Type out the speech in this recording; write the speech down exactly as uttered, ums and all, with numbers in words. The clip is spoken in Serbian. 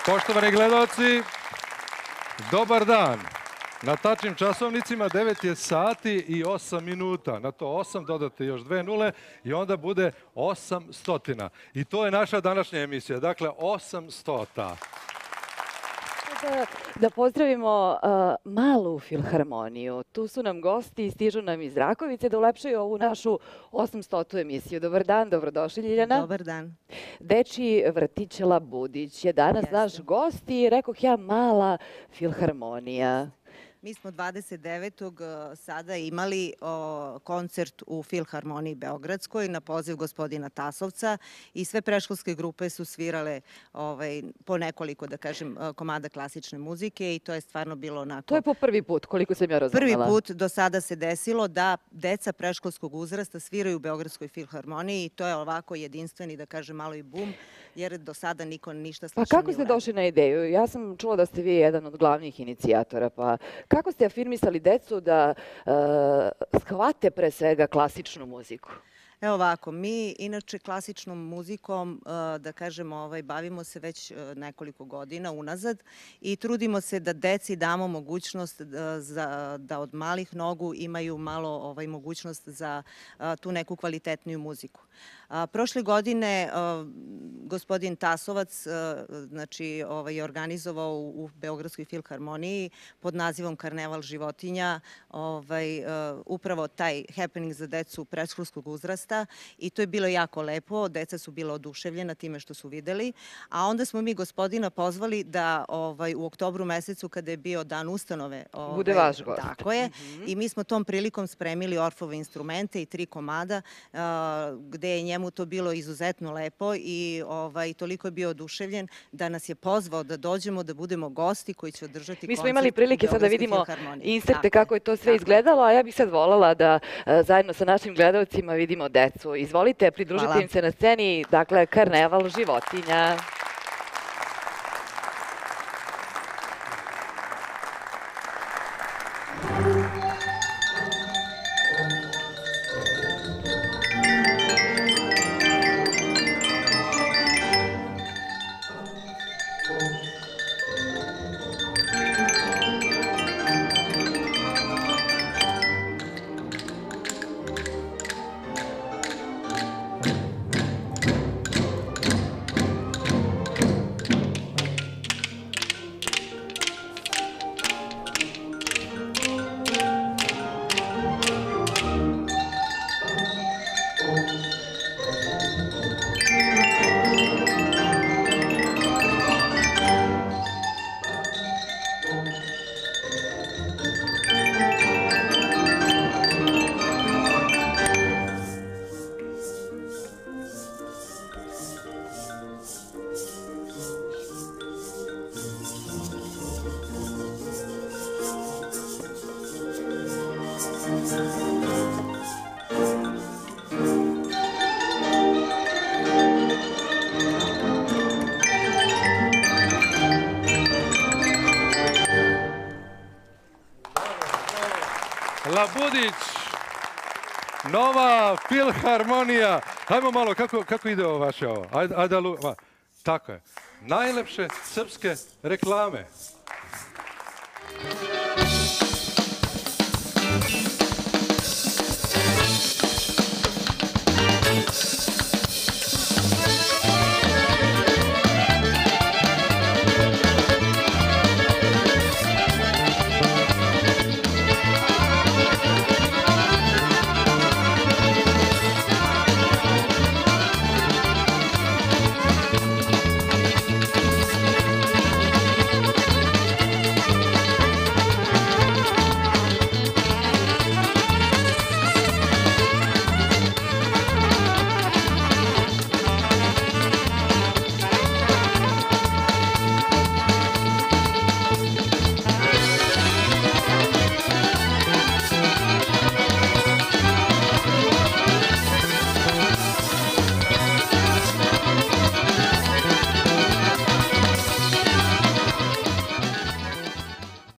Poštovani gledalci, dobar dan. Na tačnim časovnicima devet je sati i osam minuta. Na to osam dodate još dve nule i onda bude osam stotina. I to je naša današnja emisija. Dakle, osam stota. Da, da pozdravimo uh, malu filharmoniju. Tu su nam gosti i stižu nam iz Rakovice da ulepšaju ovu našu osamstotu emisiju. Dobar dan, dobrodošli Ljiljana. Dobar dan. Dečiji vrtić Labudić je danas Jeste. naš gost i rekoh ja mala filharmonija. Mi smo dvadeset devetog sada imali o, koncert u Filharmoniji Beogradskoj na poziv gospodina Tasovca i sve predškolske grupe su svirale ovaj, po nekoliko, da kažem, komada klasične muzike i to je stvarno bilo onako... To je po prvi put, koliko sam ja razumela. Prvi put do sada se desilo da deca predškolskog uzrasta sviraju u Beogradskoj Filharmoniji i to je ovako jedinstveni, da kažem, malo i bum, jer do sada niko ništa slično Pa kako ste došli na ideju? Ja sam čula da ste vi jedan od glavnih inicijatora, pa kako ste afirmisali decu da uh, shvate pre svega klasičnu muziku? Evo ovako, mi inače klasičnom muzikom, da kažemo, ovaj, bavimo se već nekoliko godina unazad i trudimo se da deci damo mogućnost da, za, da od malih nogu imaju malo ovaj, mogućnost za tu neku kvalitetniju muziku. A, prošle godine a, gospodin Tasovac a, znači, ovaj, je organizovao u, u Beogradskoj filharmoniji pod nazivom Karneval životinja ovaj, a, upravo taj happening za decu predškolskog uzrasta i to je bilo jako lepo, deca su bila oduševljena time što su videli, a onda smo mi gospodina pozvali da ovaj, u oktobru mesecu kada je bio dan ustanove... Ovaj, bude vaš gost. Tako je, mm-hmm. i mi smo tom prilikom spremili Orfove instrumente i tri komada a, gde je njemu to bilo izuzetno lepo i ovaj, toliko je bio oduševljen da nas je pozvao da dođemo, da budemo gosti koji će održati koncert. Mi smo imali prilike sad da vidimo inserte kako je to sve tako izgledalo, a ja bih sad voljela da a, zajedno sa našim gledalcima vidimo decu. Izvolite, pridružite Hvala. im se na sceni, dakle, Karneval životinja. Labudić, Nova filharmonija. Hajmo malo, kako, kako ide ovo vaše ovo? Ajde, ajde, tako je. Najlepše srpske reklame.